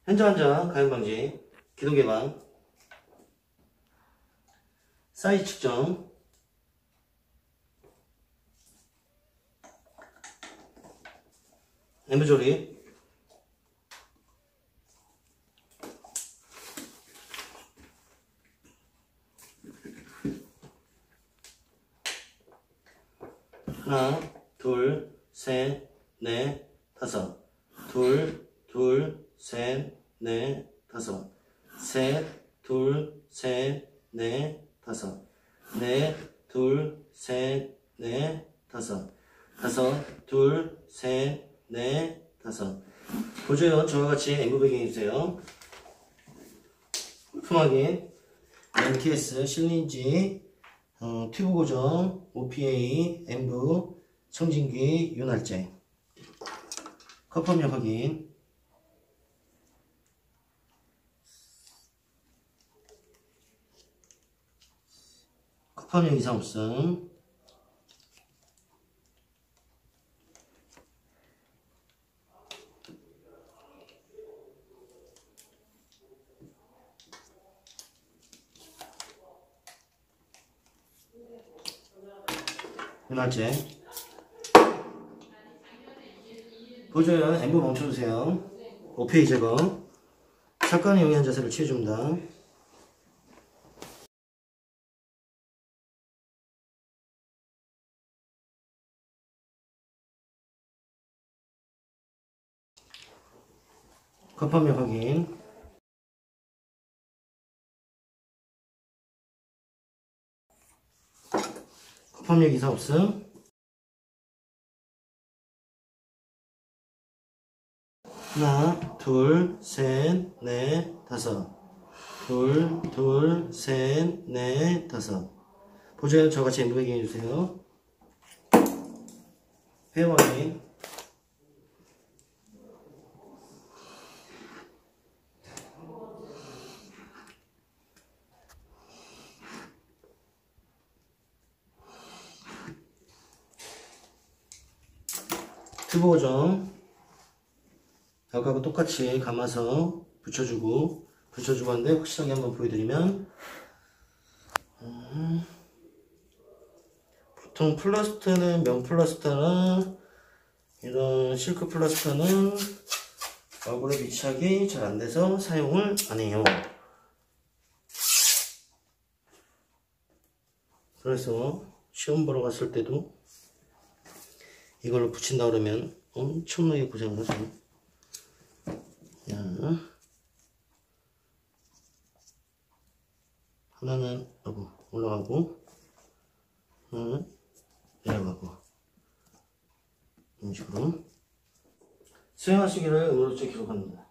현장 환자 가용 방지, 기동 개방, 사이즈 측정, 엠브 조립, 하나, 둘, 셋, 넷, 다섯. 둘, 셋, 넷, 다섯. 셋, 둘, 셋, 넷, 다섯. 넷, 둘, 셋, 넷, 다섯. 다섯, 둘, 셋, 넷, 다섯. 보조연 저와 같이 엠브 배경해주세요. 품 확인, MTS 실린지, 튜브 고정, OPA, 엠브, 청진기, 윤활제. 컵업력 확인. 컵업력 이상 없음. 윤활제. 보조연 엠브 멈춰주세요. OPA 제거. 샷건을 용이한 자세를 취해줍니다. 컵업력 확인. 컵업력 이상 없음. 하나, 둘, 셋, 넷, 다섯. 둘, 셋, 넷, 다섯. 보조연 저같이 엠브 배경 해주세요. 회원 확인. 튜브 고정. 아까하고 똑같이 감아서 붙여주고 하는데 확실하게 한번 보여드리면 보통 플라스터는 명플라스터나 이런 실크 플라스터는 얼굴에 밀착이 잘 안돼서 사용을 안해요. 그래서 시험 보러 갔을 때도 이걸로 붙인다 그러면 엄청나게 고생을 하죠. 하나는 올라가고 하나는 내려가고 이런 식으로 수행하시기를 응원으로 기록합니다.